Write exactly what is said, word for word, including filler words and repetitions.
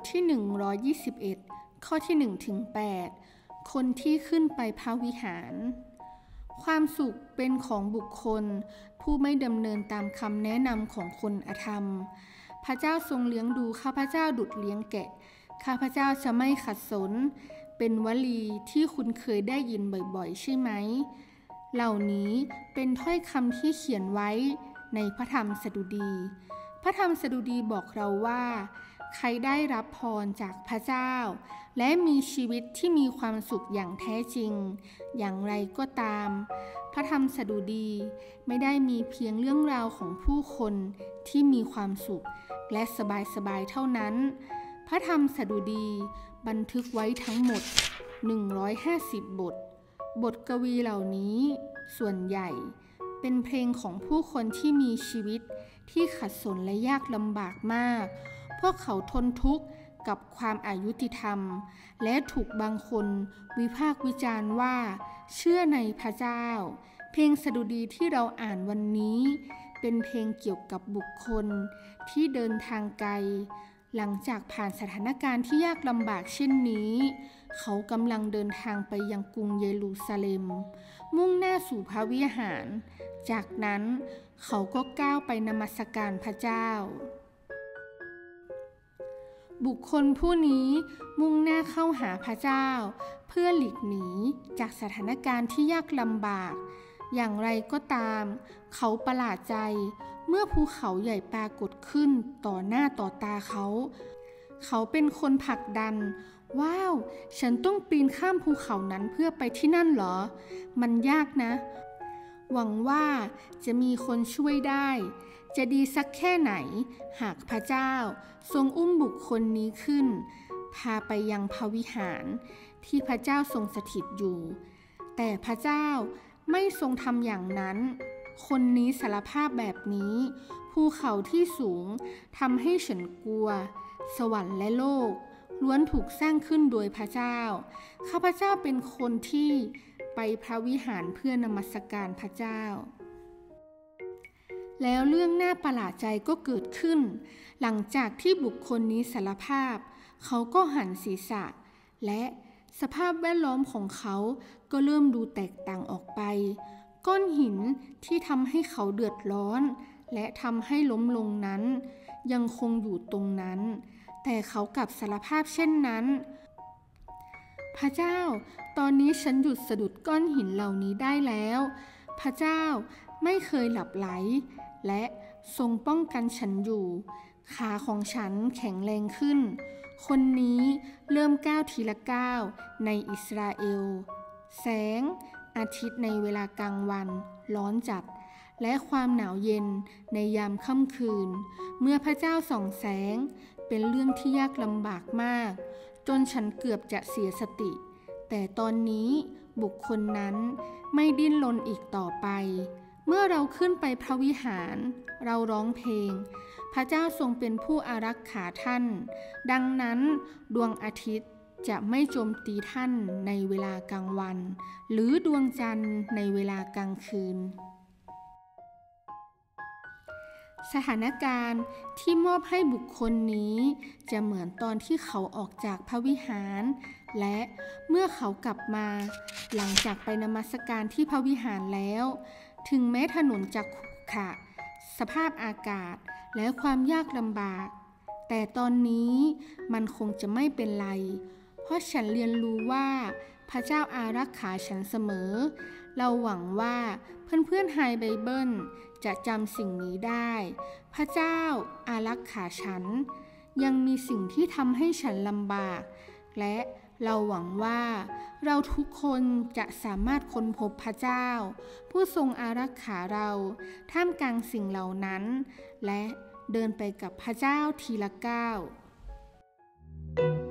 ที่หนึ่งร้อยยี่สิบเอ็ดข้อที่หนึ่งถึงแปดคนที่ขึ้นไปพระวิหารความสุขเป็นของบุคคลผู้ไม่ดำเนินตามคำแนะนำของคนอธรรมพระเจ้าทรงเลี้ยงดูข้าพเจ้าดุจเลี้ยงแกะข้าพเจ้าจะไม่ขัดสนเป็นวลีที่คุณเคยได้ยินบ่อยๆใช่ไหมเหล่านี้เป็นถ้อยคำที่เขียนไว้ในพระธรรมสดุดีพระธรรมสดุดีบอกเราว่าใครได้รับพรจากพระเจ้าและมีชีวิตที่มีความสุขอย่างแท้จริงอย่างไรก็ตามพระธรรมสดุดีไม่ได้มีเพียงเรื่องราวของผู้คนที่มีความสุขและสบายๆเท่านั้นพระธรรมสดุดีบันทึกไว้ทั้งหมดหนึ่งร้อยห้าสิบบทบทกวีเหล่านี้ส่วนใหญ่เป็นเพลงของผู้คนที่มีชีวิตที่ขัดสนและยากลำบากมากพวกเขาทนทุกข์กับความอายุติธรรมและถูกบางคนวิพากษ์วิจารณ์ว่าเชื่อในพระเจ้าเพลงสดุดีที่เราอ่านวันนี้เป็นเพลงเกี่ยวกับบุคคลที่เดินทางไกลหลังจากผ่านสถานการณ์ที่ยากลำบากเช่นนี้เขากำลังเดินทางไปยังกรุงเยรูซาเล็มมุ่งหน้าสู่พระวิหารจากนั้นเขาก็ก้าวไปนมัสการพระเจ้าบุคคลผู้นี้มุ่งหน้าเข้าหาพระเจ้าเพื่อหลีกหนีจากสถานการณ์ที่ยากลำบากอย่างไรก็ตามเขาประหลาดใจเมื่อภูเขาใหญ่ปรากฏขึ้นต่อหน้าต่อตาเขาเขาเป็นคนผลักดันว้าวฉันต้องปีนข้ามภูเขานั้นเพื่อไปที่นั่นเหรอมันยากนะหวังว่าจะมีคนช่วยได้จะดีสักแค่ไหนหากพระเจ้าทรงอุ้มบุคคลนี้ขึ้นพาไปยังพระวิหารที่พระเจ้าทรงสถิตอยู่แต่พระเจ้าไม่ทรงทำอย่างนั้นคนนี้สารภาพแบบนี้ภูเขาที่สูงทำให้ฉันกลัวสวรรค์และโลกล้วนถูกสร้างขึ้นโดยพระเจ้าข้าพเจ้าเป็นคนที่ไปพระวิหารเพื่อนมัสการพระเจ้าแล้วเรื่องน่าประหลาดใจก็เกิดขึ้นหลังจากที่บุคคลนี้สารภาพเขาก็หันศีรษะและสภาพแวดล้อมของเขาก็เริ่มดูแตกต่างออกไปก้อนหินที่ทำให้เขาเดือดร้อนและทำให้ล้มลงนั้นยังคงอยู่ตรงนั้นแต่เขากลับสารภาพเช่นนั้นพระเจ้าตอนนี้ฉันหยุดสะดุดก้อนหินเหล่านี้ได้แล้วพระเจ้าไม่เคยหลับไหลและทรงป้องกันฉันอยู่ขาของฉันแข็งแรงขึ้นคนนี้เริ่มก้าวทีละก้าวในอิสราเอลแสงอาทิตย์ในเวลากลางวันร้อนจัดและความหนาวเย็นในยามค่ำคืนเมื่อพระเจ้าส่องแสงเป็นเรื่องที่ยากลำบากมากจนฉันเกือบจะเสียสติแต่ตอนนี้บุคคลนั้นไม่ดิ้นรนอีกต่อไปเมื่อเราขึ้นไปพระวิหารเราร้องเพลงพระเจ้าทรงเป็นผู้อารักขาท่านดังนั้นดวงอาทิตย์จะไม่โจมตีท่านในเวลากลางวันหรือดวงจันทร์ในเวลากลางคืนสถานการณ์ที่มอบให้บุคคลนี้จะเหมือนตอนที่เขาออกจากพระวิหารและเมื่อเขากลับมาหลังจากไปนมัสการที่พระวิหารแล้วถึงแม้ถนนจะขรุขระสภาพอากาศและความยากลำบากแต่ตอนนี้มันคงจะไม่เป็นไรเพราะฉันเรียนรู้ว่าพระเจ้าอารักขาฉันเสมอเราหวังว่าเพื่อนๆไฮไบเบิลจะจำสิ่งนี้ได้พระเจ้าอารักขาฉันยังมีสิ่งที่ทำให้ฉันลำบากและเราหวังว่าเราทุกคนจะสามารถค้นพบพระเจ้าผู้ทรงอารักขาเราท่ามกลางสิ่งเหล่านั้นและเดินไปกับพระเจ้าทีละก้าว